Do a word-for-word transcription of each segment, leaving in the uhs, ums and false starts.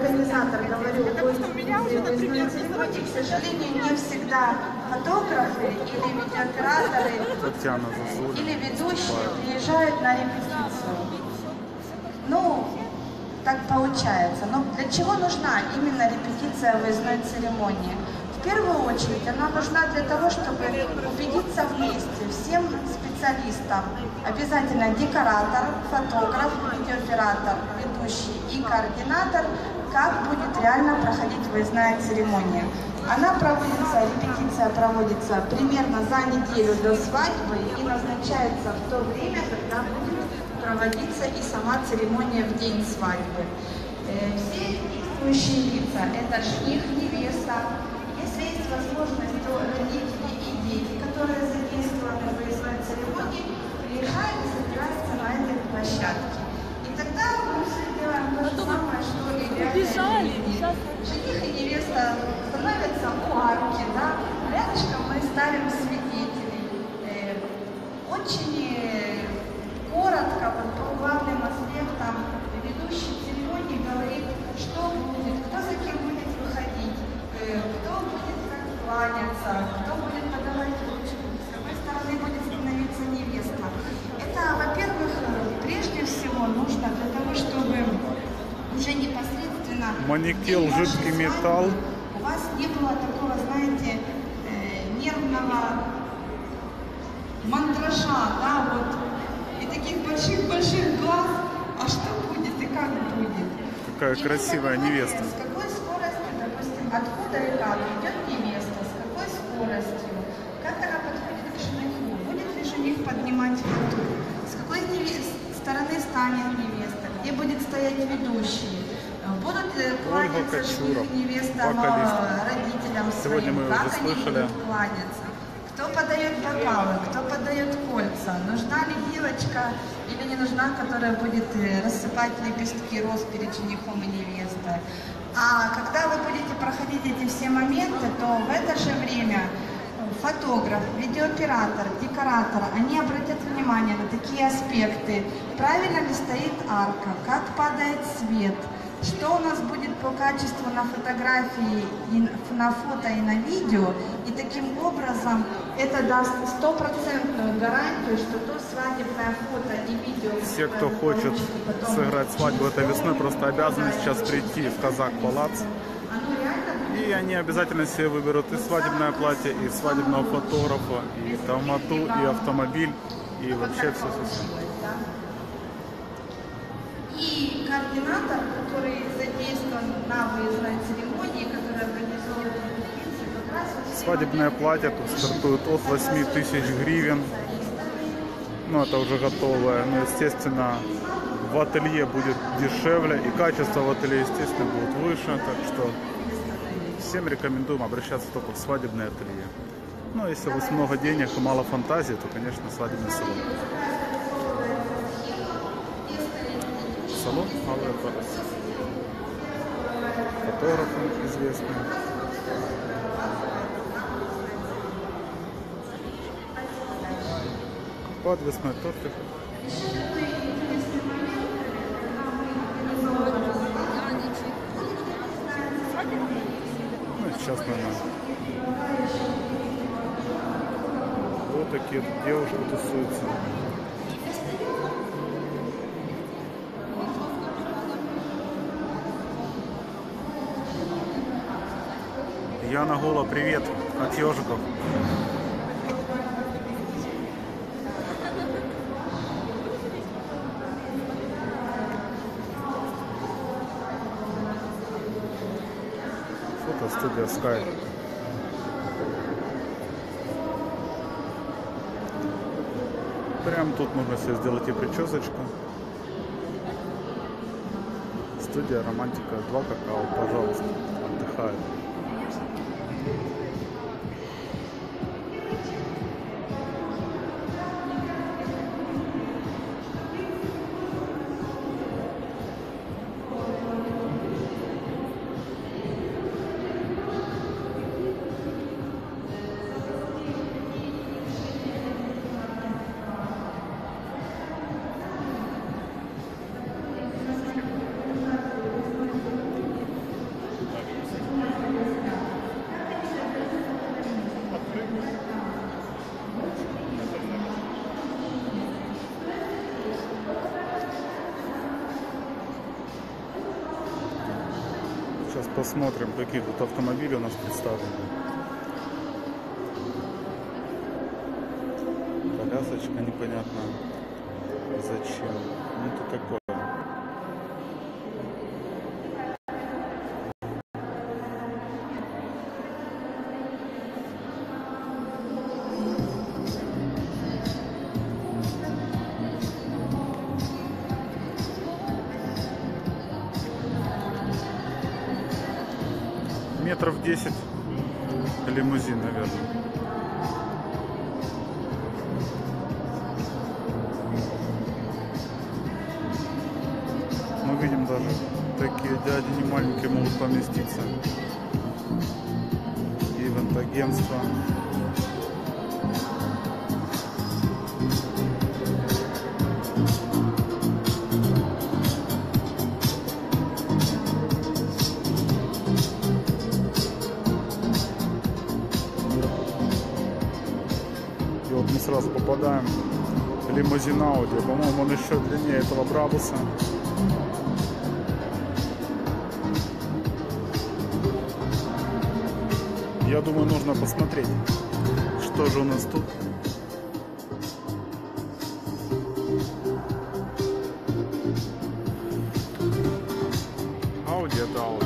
организатор говорю, гость выездной церемонии, к сожалению, не всегда фотографы или видеооператоры или ведущие приезжают на репетицию. Ну, так получается. Но для чего нужна именно репетиция выездной церемонии? В первую очередь она нужна для того, чтобы убедиться вместе всем специалистам. Обязательно декоратор, фотограф, видеооператор, ведущий и координатор, как будет реально проходить выездная церемония. Она проводится, репетиция проводится примерно за неделю до свадьбы и назначается в то время, когда будет проводиться и сама церемония в день свадьбы. Все действующие лица – это жених, невеста. Если есть возможность, то родители и дети, которые задействованы в выездной церемонии, приезжают и собираются на этой площадке. И тогда мы все делаем то же самое, что и реально. Жених и невеста становятся у арки, да? Рядышком мы ставим свидетелей. Очень коротко, вот по главным аспектам, ведущий церемонии говорит, что будет, кто за кем будет выходить, кто будет как кланяться, кто будет подавать ручку, с какой стороны будет становиться невеста. Это, во-первых, прежде всего нужно для того, чтобы уже непосредственно... Манекел, жидкий металл. У вас не было такого, знаете, нервного мандража, да, вот, и таких больших-больших глаз, а что будет и как будет. Какая и красивая невеста. С какой скоростью, допустим, откуда и как идет невеста, с какой скоростью, как она подходит к жениху, будет ли жених поднимать фату, с какой стороны станет невеста, где будет стоять ведущий, будут ли кланяться жених и невеста родителям своим, как они будут кланяться. Кто подает бокалы, кто подает кольца, нужна ли девочка или не нужна, которая будет рассыпать лепестки роз перед женихом и невестой. А когда вы будете проходить эти все моменты, то в это же время фотограф, видеооператор, декоратор, они обратят внимание на такие аспекты. Правильно ли стоит арка, как падает свет, что у нас будет по качеству на фотографии, и на фото и на видео. И таким образом это даст стопроцентную гарантию, что то свадебное фото и видео... Все, кто хочет сыграть свадьбу этой весной, просто обязаны сейчас прийти в Казак Палац. И они обязательно себе выберут и свадебное платье, и свадебного фотографа, и тамаду, и автомобиль, и вообще все-все-все. И координатор, который задействован на выездной церемонии, который организовывает репетиции, как раз... Свадебное платье тут стартует от восьми тысяч гривен. Ну, это уже готовое. Но, естественно, в ателье будет дешевле. И качество в ателье, естественно, будет выше. Так что всем рекомендуем обращаться только в свадебное ателье. Ну, если у вас много денег и мало фантазии, то, конечно, свадебный салон. Салон Алая Парус. Фотографы известные. Подвесной тортик. Ну и сейчас, наверное, вот такие девушки тусуются. Яна Гола, привет от ежиков. Фотостудия Sky. Прямо тут можно себе сделать и причесочку. Студия Романтика два какао, пожалуйста, отдыхают. посмотрим, какие тут автомобили у нас представлены. Колясочка непонятно зачем. Ну это такое. Метров десять лимузин, наверное. Мы видим, даже такие дяди не маленькие могут поместиться. Ивент-агентство. И вот мы сразу попадаем в лимузин Audi. По-моему, он еще длиннее этого Брабуса. Я думаю, нужно посмотреть, что же у нас тут. Audi это Audi.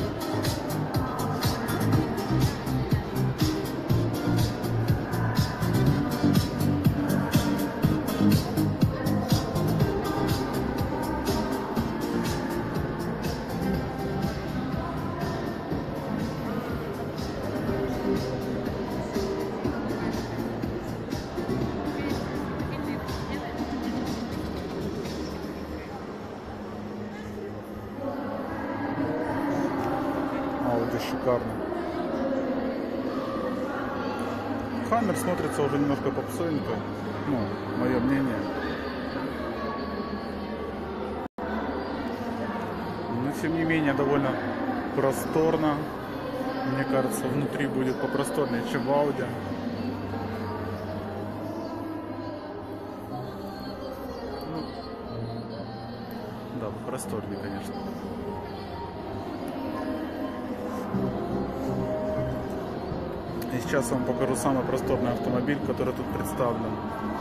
Audi шикарно. Хаммер смотрится уже немножко попсовенько, ну, мое мнение. Но тем не менее довольно просторно. Мне кажется, внутри будет попросторнее, чем в Audi. Ну, да, просторнее, конечно. И сейчас я вам покажу самый просторный автомобиль, который тут представлен.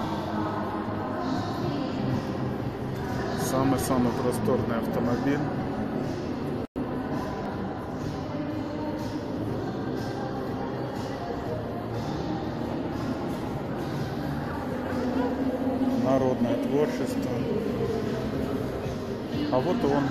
Самый-самый просторный автомобиль. Народное творчество. А вот он.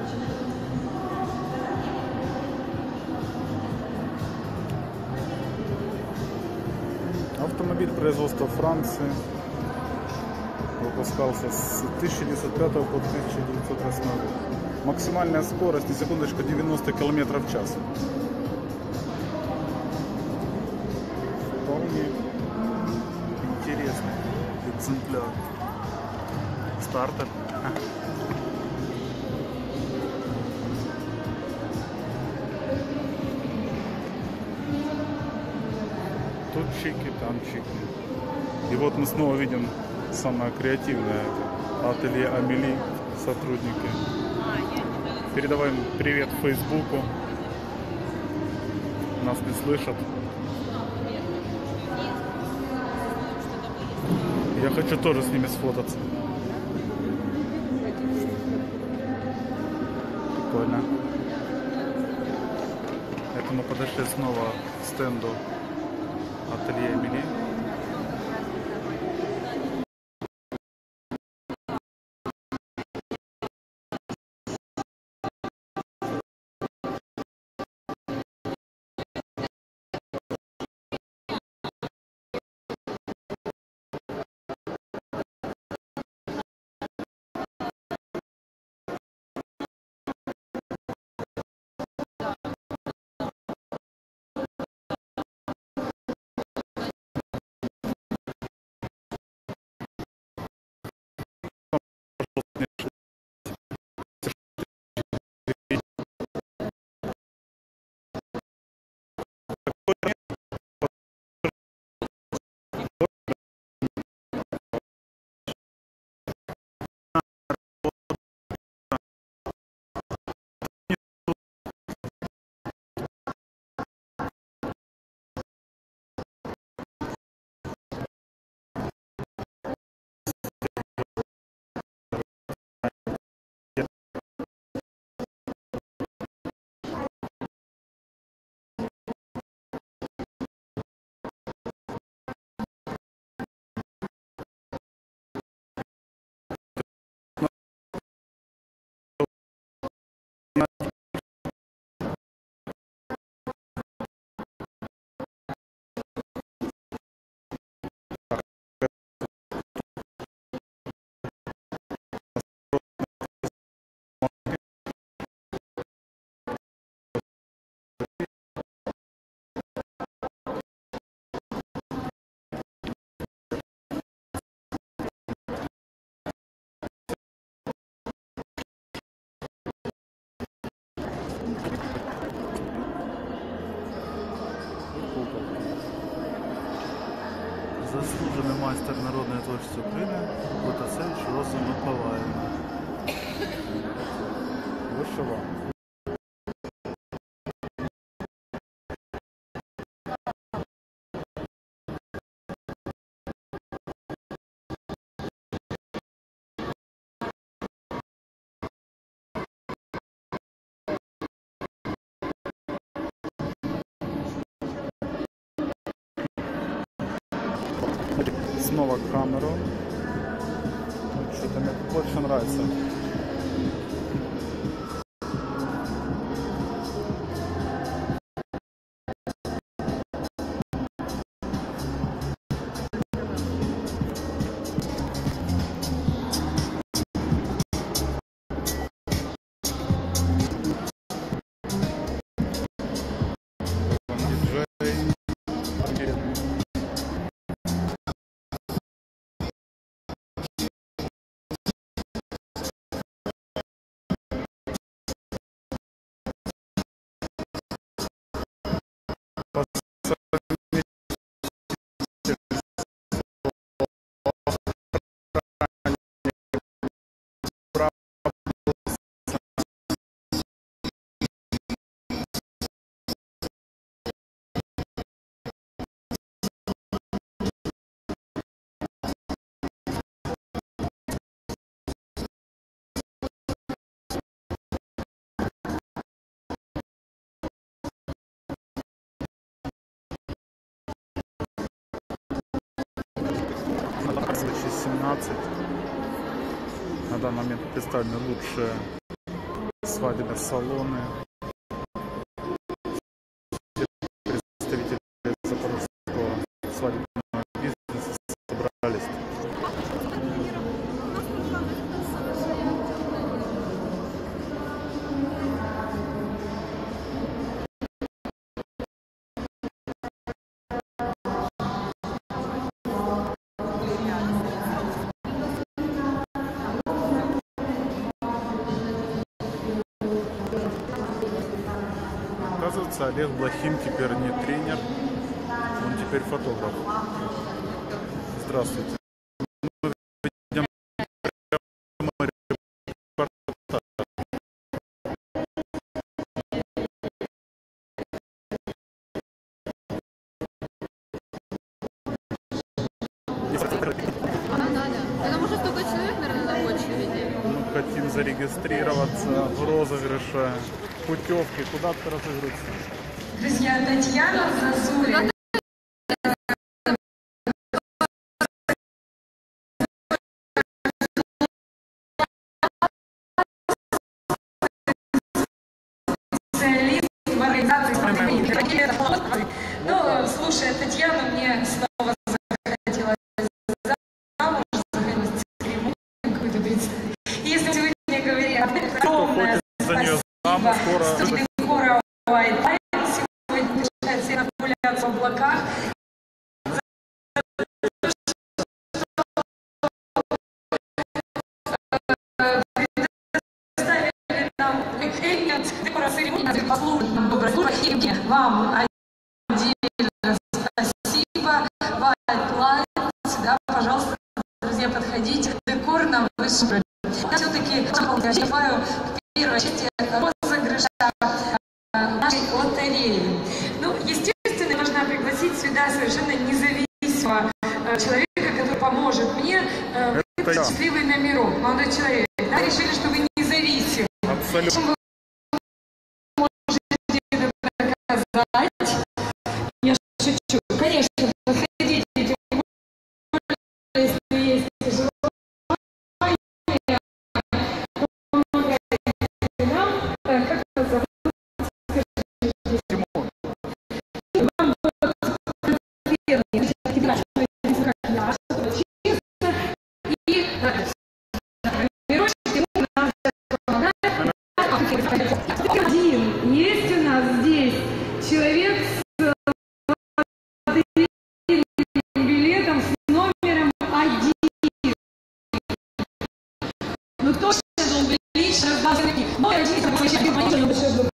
Автомобиль производства Франции. Выпускался с тысяча девятьсот пятого по тысяча девятьсот восьмой год. Максимальная скорость, на секундочку, девяносто километров в час. Вполне интересный экземпляр. Стартер. Тут чики, там чики. И вот мы снова видим самое креативное ателье Амели, сотрудники. Передаваем привет Фейсбуку. Нас не слышат. Я хочу тоже с ними сфотаться. Прикольно. Это мы подошли снова к стенду ателье Амели. Заслужений майстер народної творчості України Лутасевич Роза Миколаївна. Вишиванка. Снова камеру. Что-то мне больше нравится. семнадцать. На данный момент представлены лучшие свадебные салоны. Представители запорожского свадебного бизнеса собрались. Оказывается, Олег Блохин теперь не тренер, он теперь фотограф. Здравствуйте. Мы ведем репортаж. Это может столько человек, наверное, на очереди. Мы хотим зарегистрироваться в розыгрыше путевки. Куда-то разыгрываться. Друзья, Татьяна Зазулина. Специалист в организации. Ну, слушай, Татьяна мне снова захотела замуж, захотелось какую-то быть. Если сегодня говорят, огромное спасибо. Скоро White Line сегодня решает все нагуляться в облаках. Предоставили нам церемонию послужить нам доброй службы. Вам отдельно спасибо. White Line, сюда, пожалуйста, друзья, подходите. Декор нам вышибли. Я все-таки желаю в первой части розыгрыша нашей лотереи. Ну, естественно, я должна пригласить сюда совершенно независимого э, человека, который поможет мне э, выбрать счастливый номерок. Молодой человек, да, решили, что вы независимы. Абсолютно. Вы можете доказать. Я шучу. Конечно, подходите, если есть желание. Как вас зовут? Один. Есть у нас здесь человек с билетом с номером один. Ну кто же должен быть лично раздать? Мой один.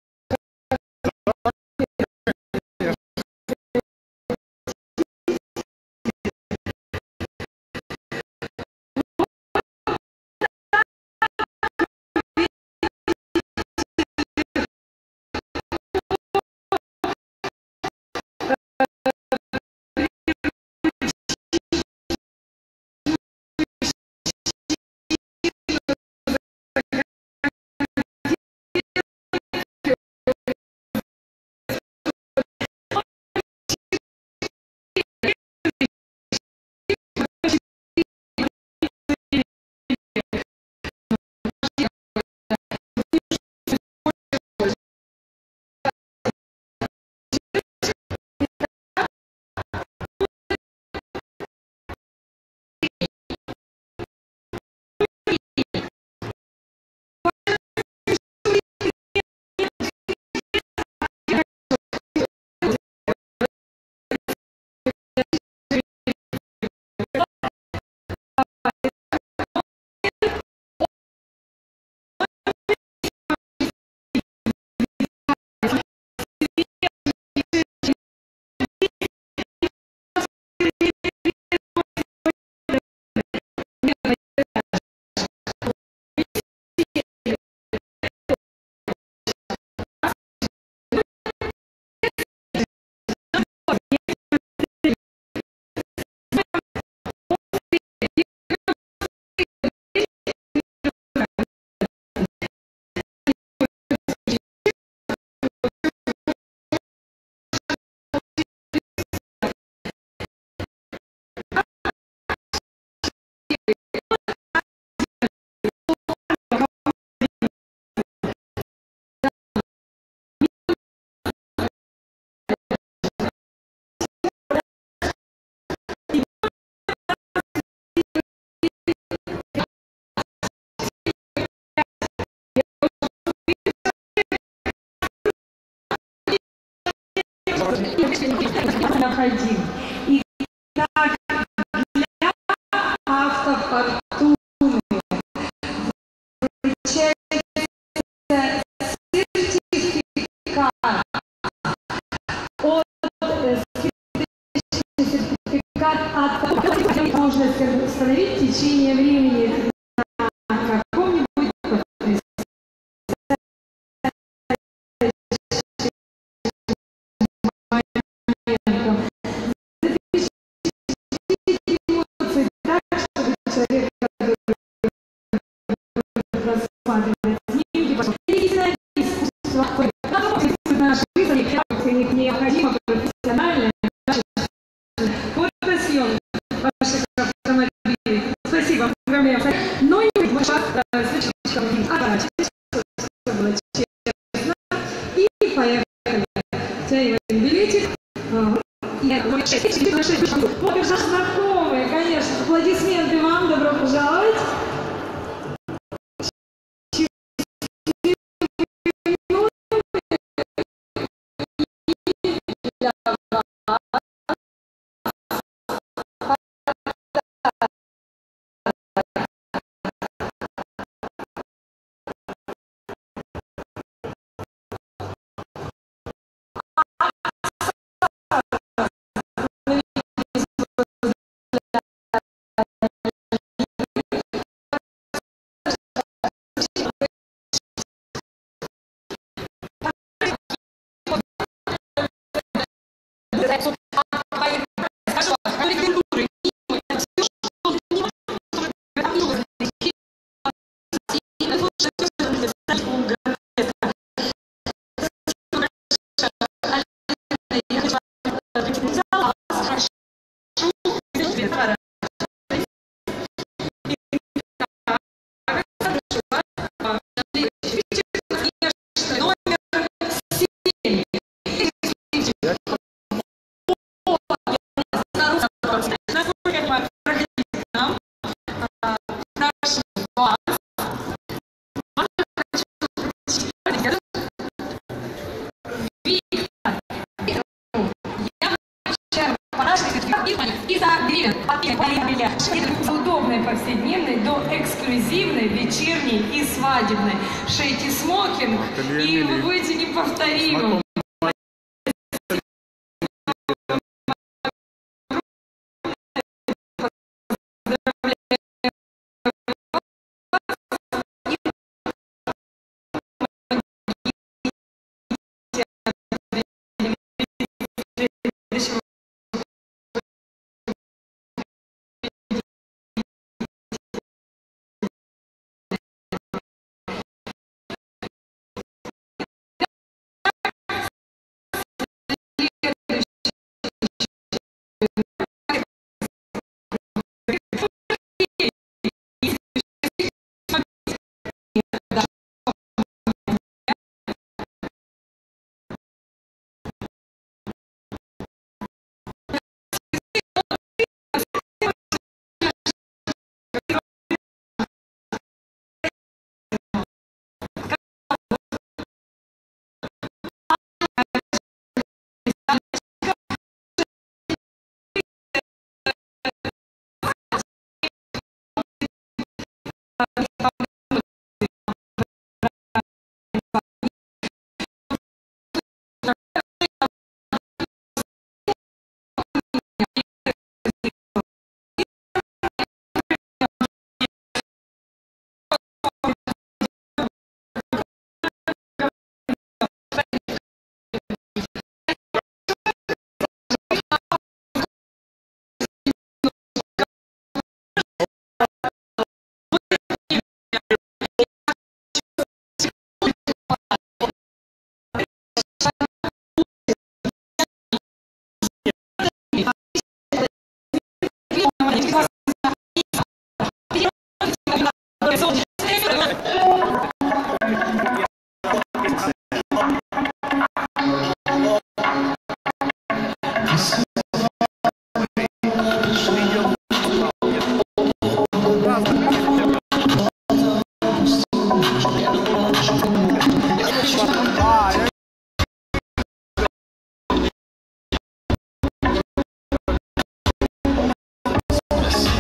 необходим. И так для автофортуны вручается сертификат от сертификат от можно установить в течение времени на каком-нибудь необходимо профессиональное фотосъемка ваших автомобилей. Спасибо, поздравляем. Но не будет было честно. И поехали. Тянем билетик. Вот уже знакомые, конечно. Аплодисменты вам. Добро пожаловать. Удобной повседневной до эксклюзивной, вечерней и свадебной. Шейте смокинг, и вы будете неповторимым.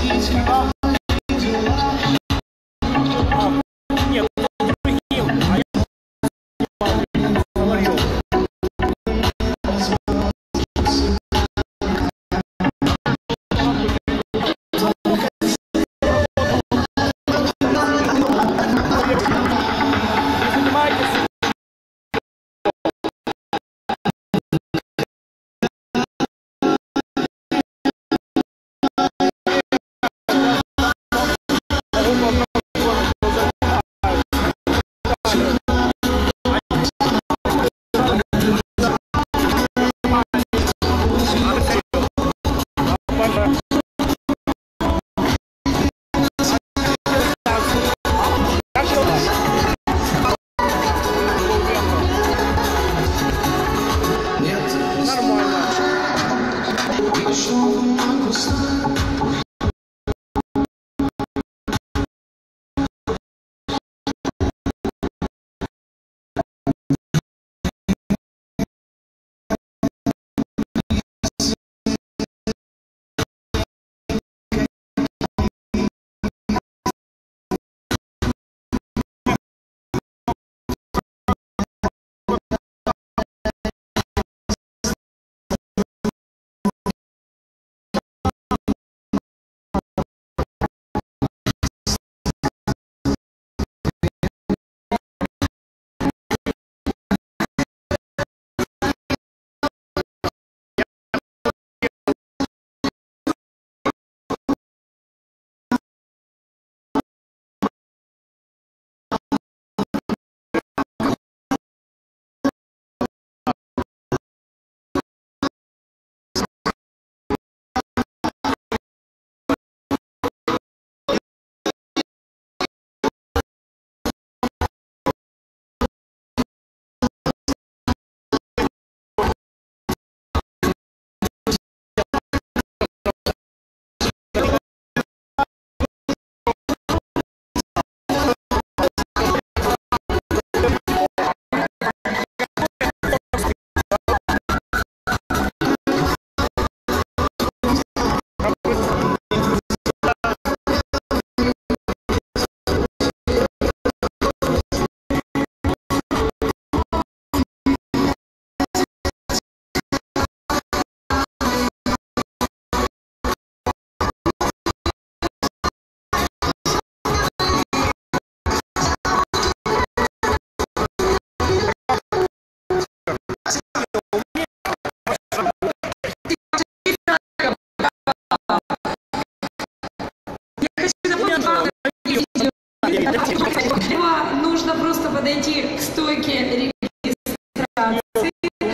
Нужно просто подойти к стойке регистрации.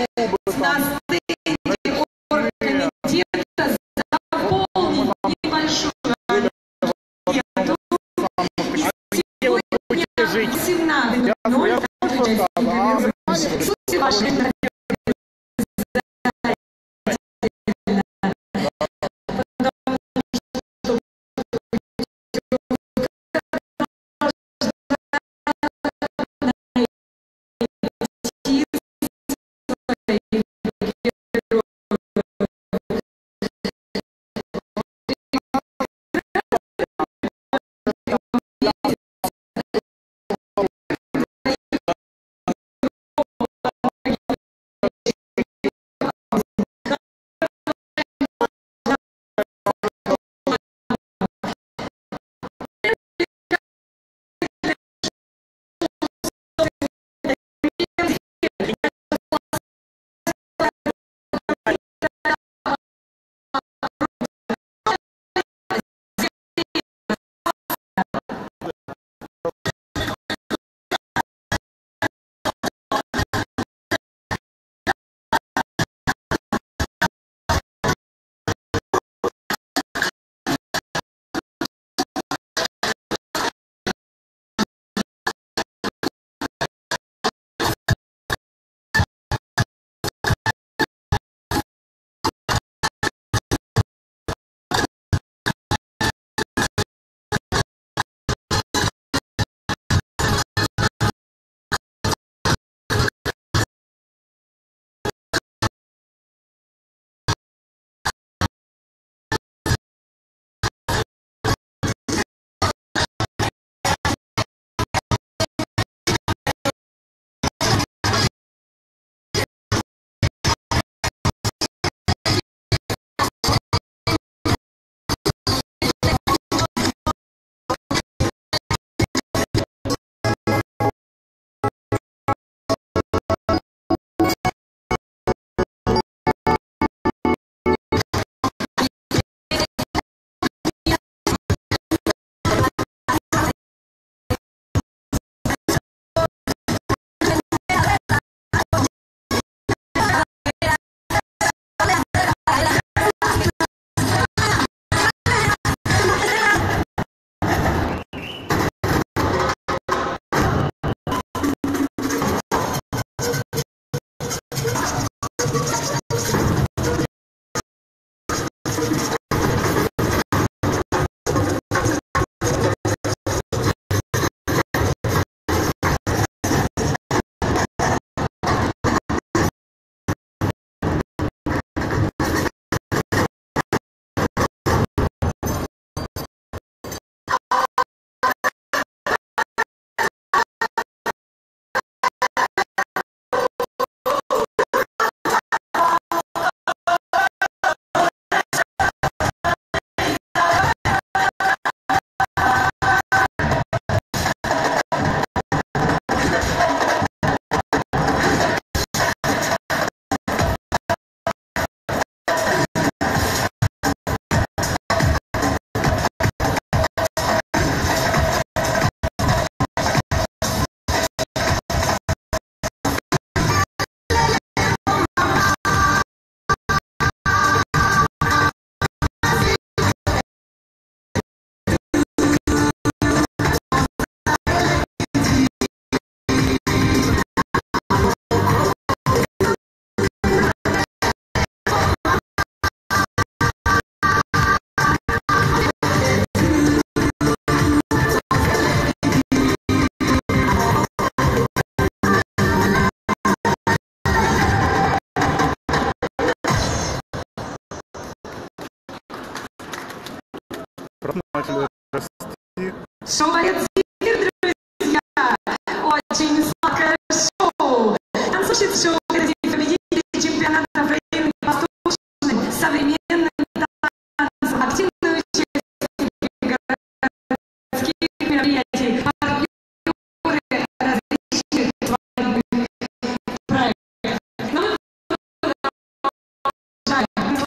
На стенде оргкомитета заполнить небольшую анкету. Сегодня в семнадцать ноль ноль начали расти. Шоу-балет «Зефир», друзья! Очень сладкое шоу! Танцующий шоу победители чемпионата Украины по восточным современным танцам. Активные участники городских мероприятий, партнеры различных свадебных проектов. Но мы продолжаем.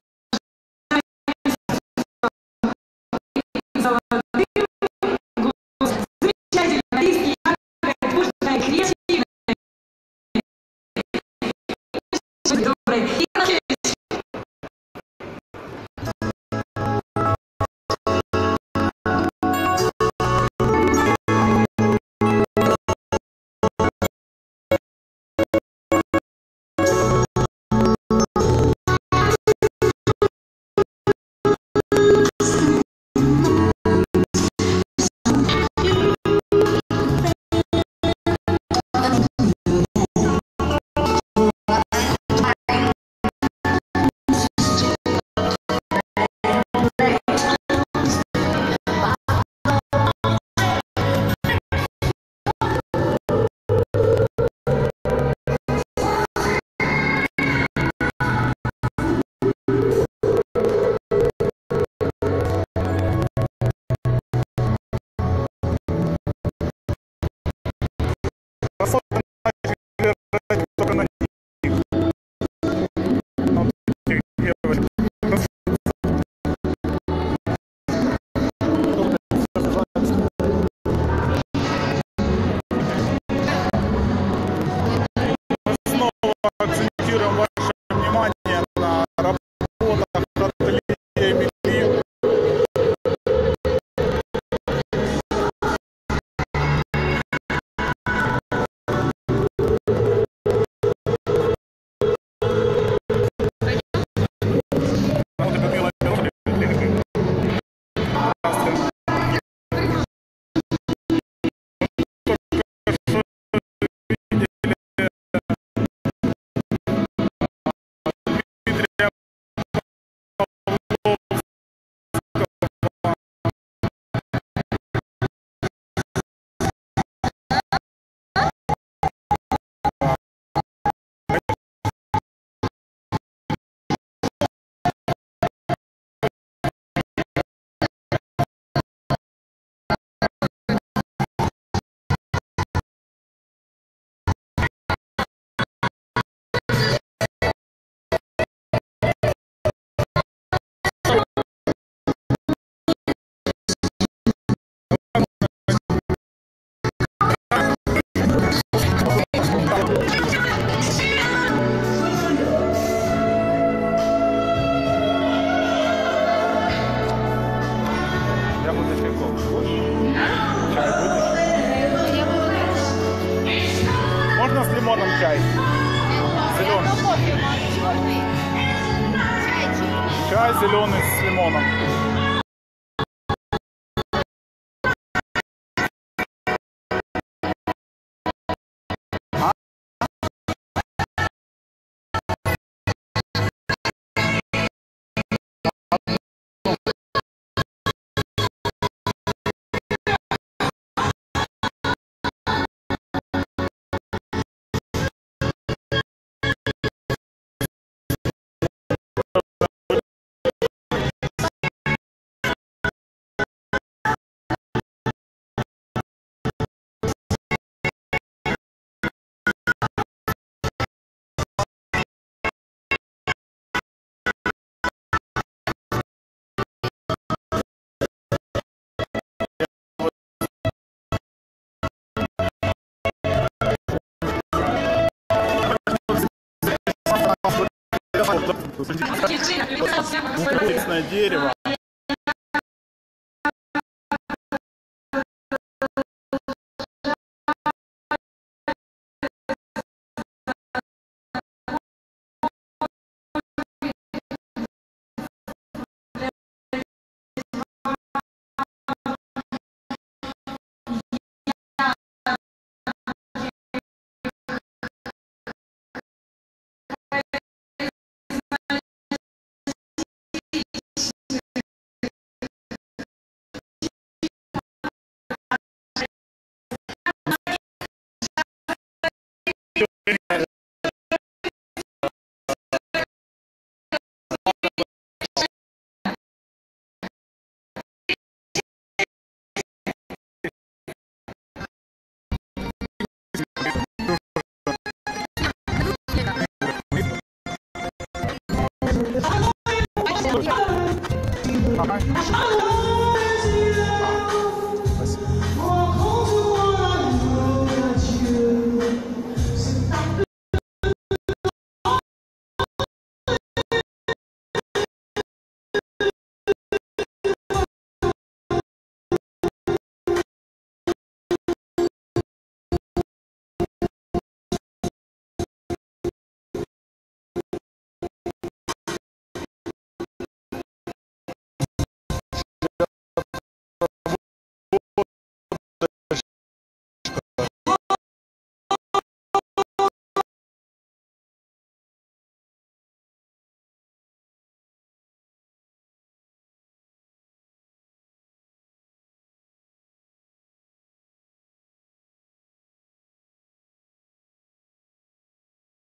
Можно с лимоном чай? Зеленый. Я зеленый с лимоном. Вкусное дерево. Алло!